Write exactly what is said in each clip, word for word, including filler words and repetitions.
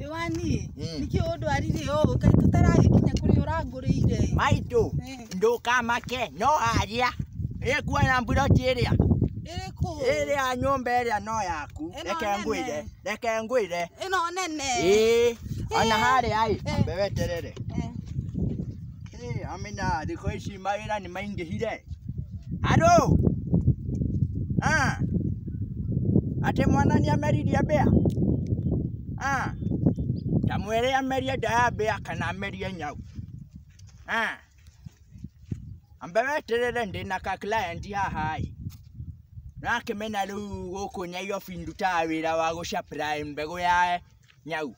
Iwani, nikio ndwarire o, kai tutaragikinya kuri uranguriire. Maitu, nduka make, no aria. Ekuwa na mburoti iria. Iriku. Iria nyumba iria no yaku. Reke ngwire, reke ngwire. Ino nene. Eh, ona hari ai, ambewe terere. Eh, amina, diko ici mawira ni maingihire. Ado. Ah. Ate mwana ni ameriria bea. Ah. Tamwere ameria da bea kana ameria nyau. Ah. Ambewe terere ndina ka client haha ai. Nake mena riu guku nyayo findu ta wira wa gucia prime mbegu ya nyau.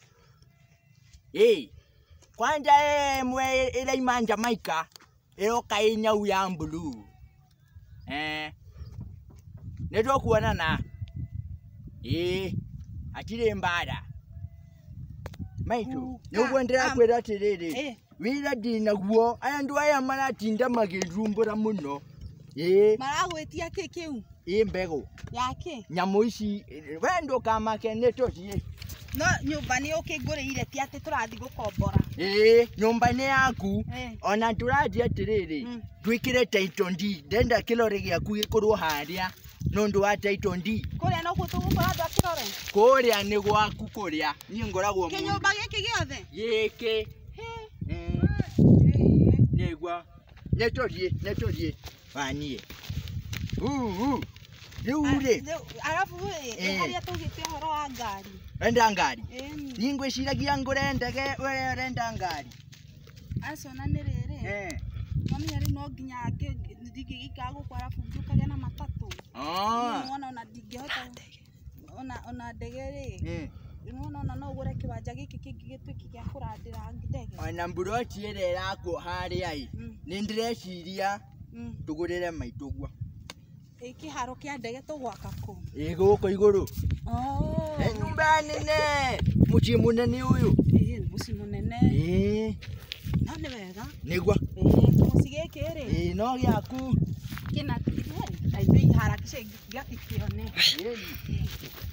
Eh. Kwanja e mwe ile imanja maika iroka i nyau ya blue. Eh. Neto kuona na. Eh. Atire mbara. Maitu, nugo ndira kwira tiriri. Wira dina guo, aya ndu aya maratinda magirumbura muno. Eh. Maragwetia kikiu. Eh mbego. Yake. Nyamu ici wendo kama keneto tie. No nyumba ni ukinguriire ti ati turathi gukombora. Eh, nyumba ni yaku. Ona turathi atiriri. Twikire title deed. Ndenda kilore giaku gikorwo haria. Nondu wa title deed. Kuria no gutugukora nda kilore. Kuria ni gwaku kuria. Ni ngoragwo mu. Kinyumba giki giothe. Giki. Eh. Negwa. Netorie, netorie. Wanie. Uh uh. Niure. Alafu we haria tugite horo wa ngari. Enda ngari. Ningwe ciragia ngure ndege we renda ngari. Acona ni riri. Eh. Mami ari no nginya ndigigika gukwa alafu ndukaga na matatu. Ah. Mwana ona ndingihota. Ona ona ndege ri. Eh. Mwana ona no ugure kiwanja giki kingi gitwiki gya kurandira ndege. Ona mburoti ere irako hari ai. Ni ndireciria tugurire maitugwa. Iki haro kia ndege tugwaka ku. Eh guko iguru. Oh. Eh nyumba nene. Muci munene uyu. Eh muci munene. Eh. No ni wega. Nigwa. Eh muci giki ri. Eh no giaku. Kina ai tui harakisha gaki kione. Eh.